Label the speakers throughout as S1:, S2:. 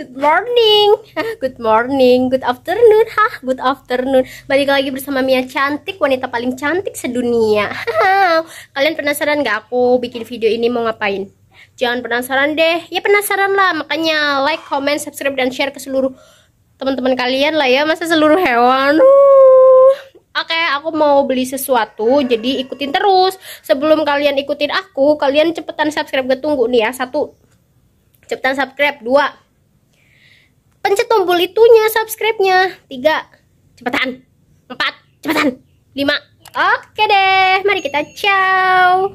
S1: Good morning. Good morning. Good afternoon. Good afternoon. Balik lagi bersama Mia Cantik, wanita paling cantik sedunia. Kalian penasaran gak aku bikin video ini mau ngapain? Jangan penasaran deh. Ya penasaran lah. Makanya like, comment, subscribe, dan share ke seluruh teman-teman kalian lah ya. Masa seluruh hewan. Oke, aku mau beli sesuatu, jadi ikutin terus. Sebelum kalian ikutin aku, kalian cepetan subscribe. Gue tunggu nih ya. 1, cepetan subscribe. 2, pencet tombol itunya, subscribe-nya. 3, cepetan. 4, cepetan. 5, oke deh. Mari kita ciao.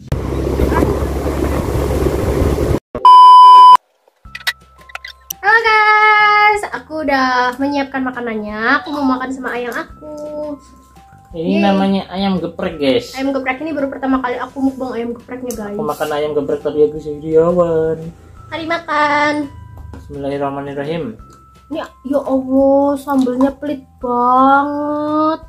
S1: Halo guys, aku udah menyiapkan makanannya. Aku mau makan sama ayang aku.
S2: Ini namanya ayam geprek, guys.
S1: Ayam geprek ini baru pertama kali aku mukbang ayam gepreknya, guys.
S2: Aku makan ayam geprek tadi ya, guys. Sejauhan.
S1: Mari makan.
S2: Bismillahirrahmanirrahim.
S1: Ini ya Allah, sambelnya pelit banget.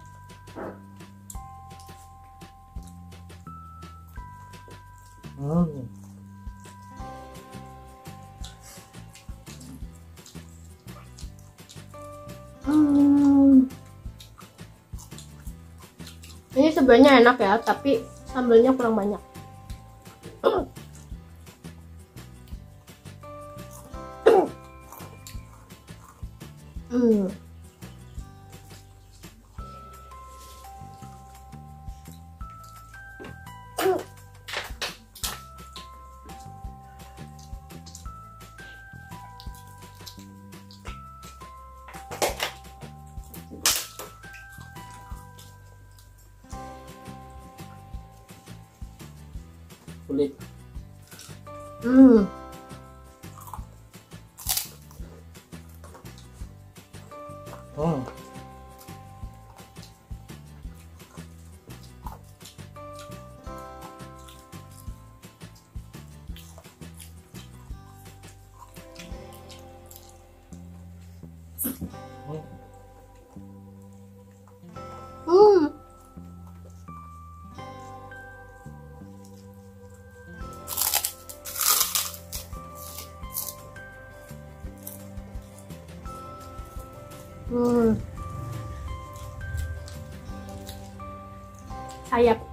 S1: Ini sebenarnya enak ya, tapi sambelnya kurang banyak.
S2: Kulit.
S1: Sayap.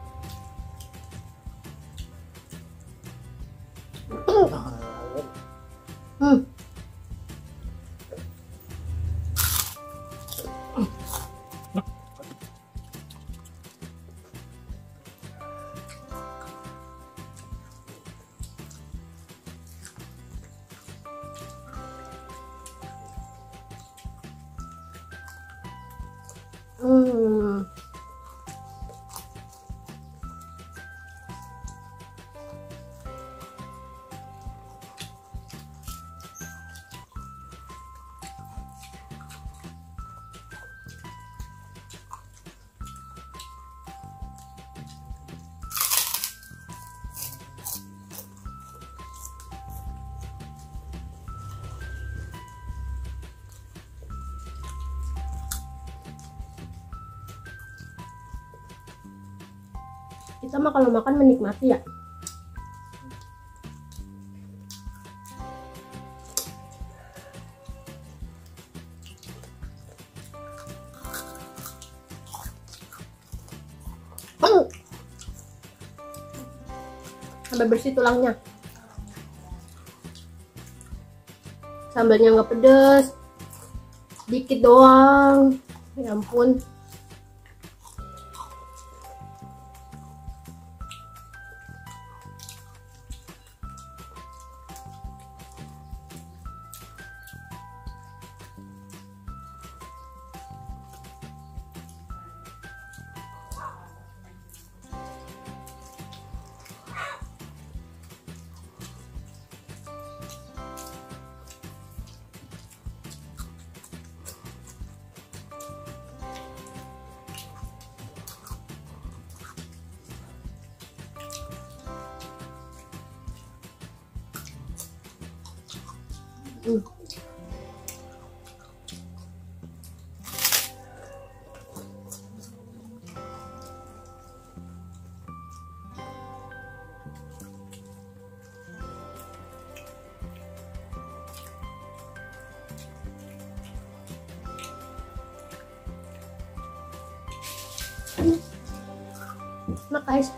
S1: Kita mah kalau makan menikmati ya. Sampai bersih tulangnya. Sambalnya nggak pedes, dikit doang. Ya ampun. Enak guys.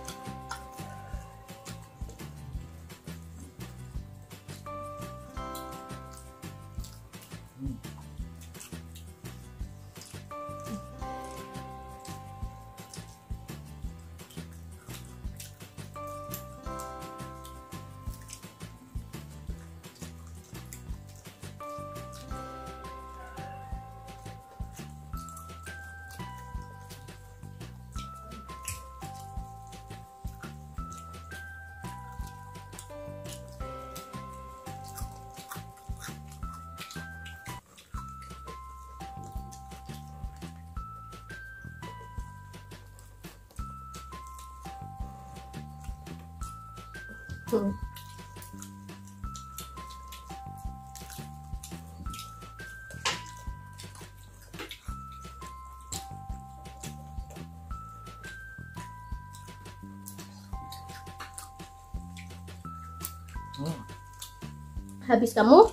S1: Habis kamu?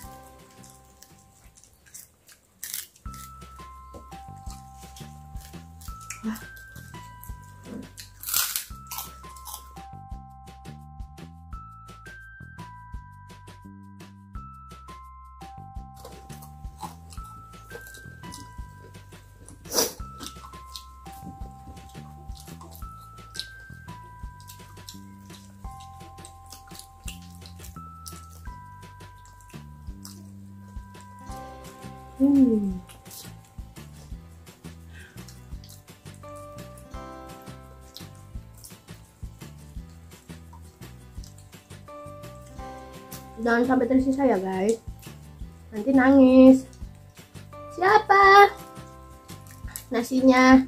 S1: Jangan sampai tersisa ya guys, nanti nangis. Siapa? Nasinya.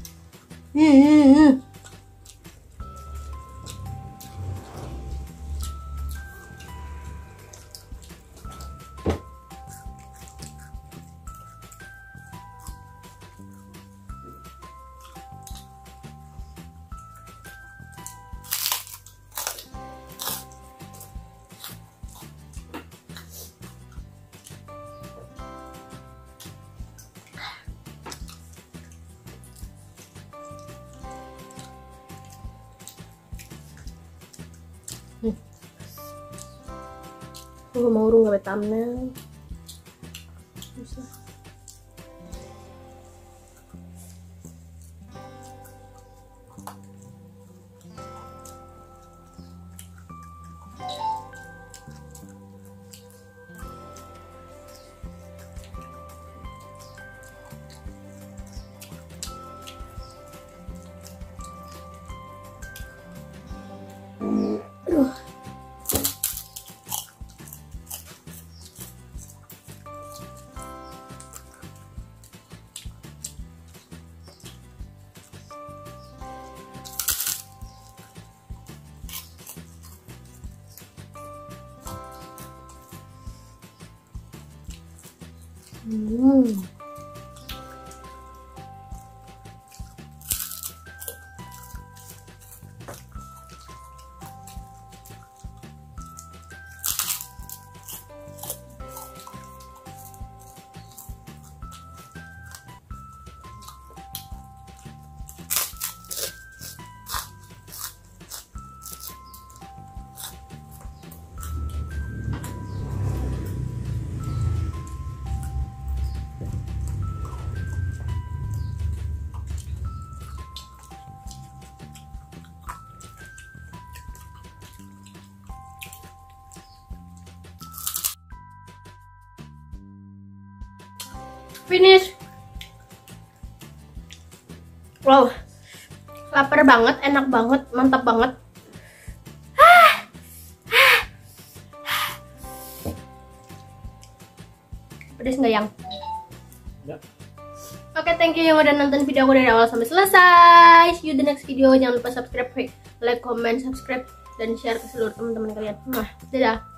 S1: Mau urung gawe thumbnail. Bisa. Aduh. Finish. Wow, lapar banget, enak banget, mantap banget. Pedes nggak yang?
S2: Ya.
S1: Oke, thank you yang udah nonton video aku dari awal sampai selesai. See you the next video. Jangan lupa subscribe, like, comment, subscribe, dan share ke seluruh teman-teman kalian. Dadah.